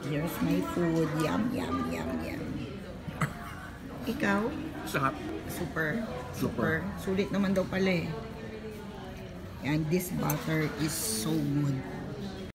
Here's my food. Yum, yum, yum, yum. Ikaw? Sarap. Super. Sulit naman daw pala eh. And this butter is so good.